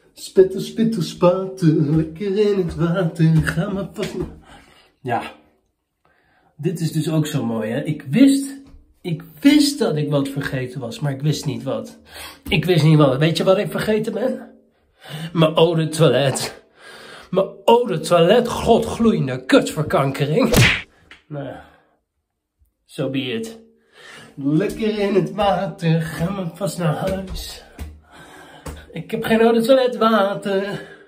Spetter, spitter, spatten, lekker in het water, ga maar vast. Ja, dit is dus ook zo mooi, hè. Ik wist dat ik wat vergeten was, maar ik wist niet wat. Ik wist niet wat. Weet je wat ik vergeten ben? Mijn eau de toilet. Mijn eau de toilet, godgloeiende kutverkankering. Nou ja, so be it. Lekker in het water, ga maar vast naar huis. Ik heb geen eau de toilet water.